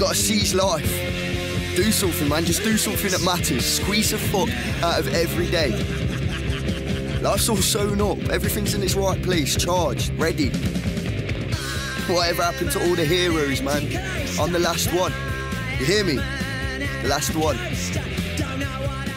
gotta seize life. Do something, man. Just do something that matters. Squeeze the fuck out of every day. Life's all sewn up. Everything's in its right place. Charged. Ready. Whatever happened to all the heroes, man? I'm the last one. You hear me? The last one.